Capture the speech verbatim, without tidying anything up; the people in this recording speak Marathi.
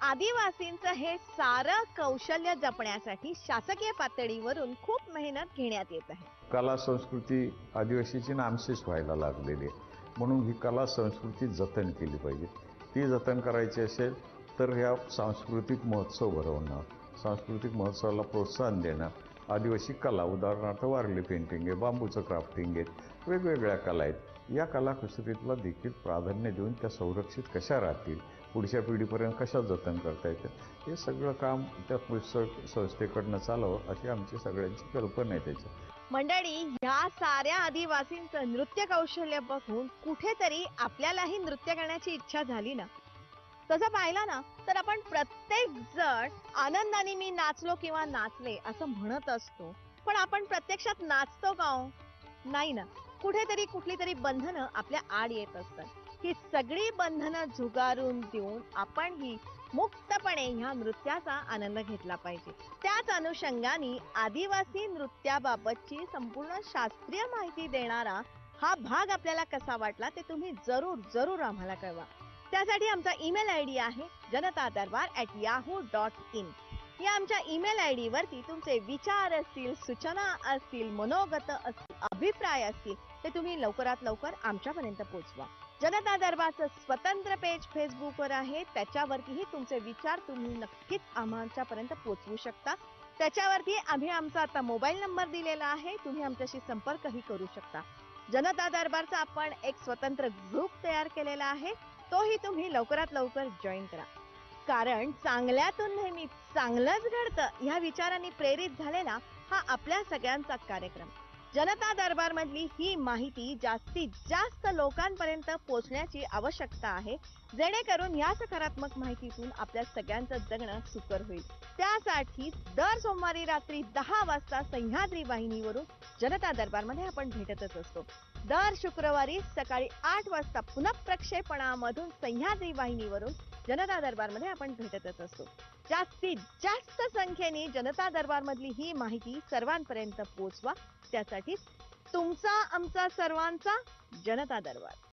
आदिवासींचं हे सारं कौशल्य जपण्यासाठी शासकीय पातळीवरून खूप मेहनत घेण्यात येत आहे. कला संस्कृती आदिवासीची नामशेष व्हायला लागलेली आहे, म्हणून ही कला संस्कृती जतन केली पाहिजे. ती जतन करायची असेल तर ह्या सांस्कृतिक महोत्सव भरवणं, सांस्कृतिक महोत्सवाला प्रोत्साहन देणं, आदिवासी कला उदाहरणार्थ वारली पेंटिंग आहे, बांबूचं क्राफ्टिंग आहे, वेगवेगळ्या कला आहेत. या कलाकुसरीतला देखील प्राधान्य देऊन त्या संरक्षित कशा राहतील, पुढच्या पिढीपर्यंत कशा जतन करता येतं, हे सगळं काम त्या पुस्तक संस्थेकडनं चालावं अशी आमची सगळ्यांची कल्पना आहे. त्याच्यात मंडळी, ह्या साऱ्या आदिवासींचं नृत्य कौशल्य बघून कुठेतरी आपल्यालाही नृत्य करण्याची इच्छा झाली ना. तसं पाहिलं ना तर आपण प्रत्येक जण आनंदाने मी नाचलो किंवा नाचले असं म्हणत असतो, पण आपण प्रत्यक्षात नाचतो का हो? नाही ना. कुठेतरी कुठली तरी बंधनं आपल्या आड येत असतात. ही सगळी बंधनं झुगारून देऊन आपण ही मुक्तपणे ह्या नृत्याचा आनंद घेतला पाहिजे. त्याच अनुषंगाने आदिवासी नृत्याबाबतची संपूर्ण शास्त्रीय माहिती देणारा हा भाग आपल्याला कसा वाटला ते तुम्ही जरूर जरूर आम्हाला कळवा. त्यासाठी आमचा ईमेल आय डी आहे Janata Darbar at Yahoo dot in. या आमच्या ईमेल आय डी वरती तुमचे विचार असतील, सूचना असतील, मनोगत असतील, अभिप्राय असतील ते तुम्ही लवकरात लवकर आमच्यापर्यंत पोहोचवा. जनता दरबारचं स्वतंत्र पेज फेसबुकवर आहे, त्याच्यावरतीही तुमचे विचार तुम्ही नक्कीच आमच्यापर्यंत पोहोचवू शकता. त्याच्यावरती आम्ही आमचा आता मोबाईल नंबर दिलेला आहे, तुम्ही आमच्याशी संपर्कही करू शकता. जनता दरबारचा आपण एक स्वतंत्र ग्रुप तयार केलेला आहे, तोही तुम्ही लवकरात लवकर जॉईन करा. कारण चांगल्यातून नेहमी चांगलंच घडतं ह्या विचारांनी प्रेरित झालेला हा आपल्या सगळ्यांचा कार्यक्रम. जनता दरबार मधली ही माहिती जास्तीत जास्त लोकांपर्यंत पोहोचण्याची आवश्यकता आहे, जेणेकरून या सकारात्मक माहितीतून आपल्या सगळ्यांचं जगणं सुकर होईल. त्यासाठी दर सोमवारी रात्री दहा वाजता सह्याद्री वाहिनीवरून जनता दरबारमध्ये आपण भेटतच असतो. दर शुक्रवारी सकाळी आठ वाजता पुन्हा प्रक्षेपणामधून सह्याद्री वाहिनीवरून जनता दरबारमध्ये आपण भेटतच असतो. जास्तीत जास्त संख्येने जनता दरबार मधली ही माहिती सर्वांपर्यंत पोहोचवा. त्यासाठी तुमचा आमचा सर्वांचा जनता दरबार.